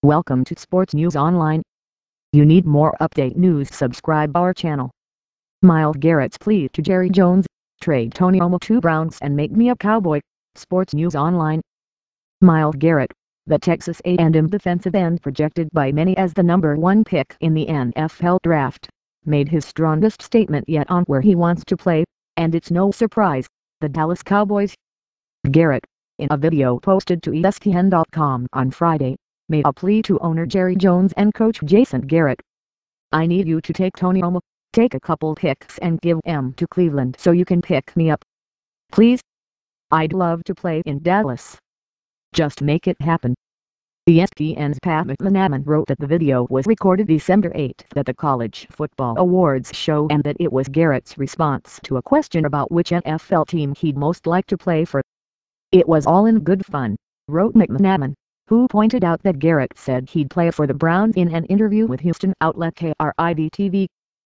Welcome to Sports News Online. You need more update news, subscribe our channel. Myles Garrett's plea to Jerry Jones, trade Tony Romo to Browns and make me a Cowboy. Sports News Online. Myles Garrett, the Texas A&M defensive end projected by many as the #1 pick in the NFL draft, made his strongest statement yet on where he wants to play, and it's no surprise, the Dallas Cowboys. Garrett, in a video posted to ESPN.com on Friday, made a plea to owner Jerry Jones and coach Jason Garrett. "I need you to take Tony Romo, take a couple picks and give them to Cleveland so you can pick me up. Please. I'd love to play in Dallas. Just make it happen." ESPN's Pat McManaman wrote that the video was recorded December 8 at the College Football Awards show and that it was Garrett's response to a question about which NFL team he'd most like to play for. "It was all in good fun," wrote McManaman, who pointed out that Garrett said he'd play for the Browns in an interview with Houston outlet KRIV-TV.